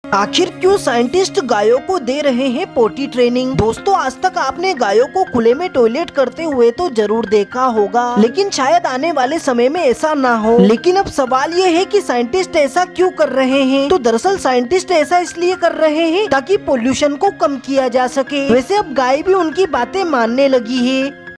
आखिर क्यों साइंटिस्ट गायों को दे रहे हैं पोटी ट्रेनिंग। दोस्तों, आज तक आपने गायों को खुले में टॉयलेट करते हुए तो जरूर देखा होगा, लेकिन शायद आने वाले समय में ऐसा ना हो। लेकिन अब सवाल ये है कि साइंटिस्ट ऐसा क्यों कर रहे हैं। तो दरअसल साइंटिस्ट ऐसा इसलिए कर रहे हैं ताकि पोल्यूशन को कम किया जा सके। वैसे अब गाय भी उनकी बातें मानने लगी है।